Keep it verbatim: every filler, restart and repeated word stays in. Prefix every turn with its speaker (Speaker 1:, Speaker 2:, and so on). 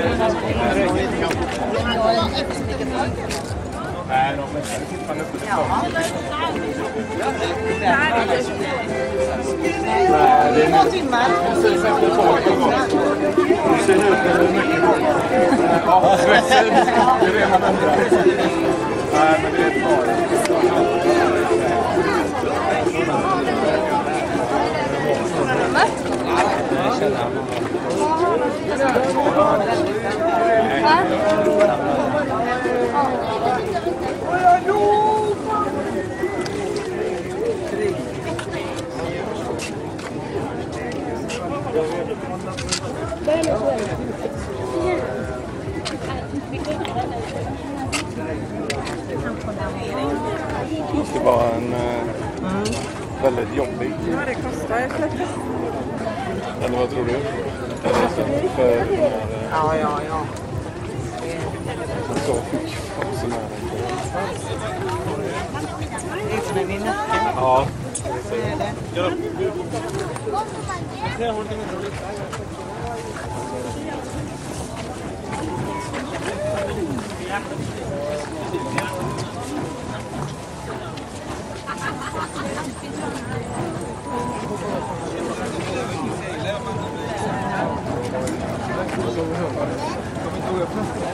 Speaker 1: Nej, de är fortfarande uppe. Ja. Det är några timmar. Precis efter tåget. Du ser ut det är mycket bra. Ja, svetten. Det är redan andra. Nej, men det är bra. Jag känner det var en mm. väldigt jobbig.
Speaker 2: Ja, det kostar ett lätt.
Speaker 1: Eller vad tror du? För
Speaker 2: ja, ja, ja.
Speaker 1: Så fick också med
Speaker 2: det är som en vinna.
Speaker 1: Ja.
Speaker 2: Så är det.
Speaker 1: Ja.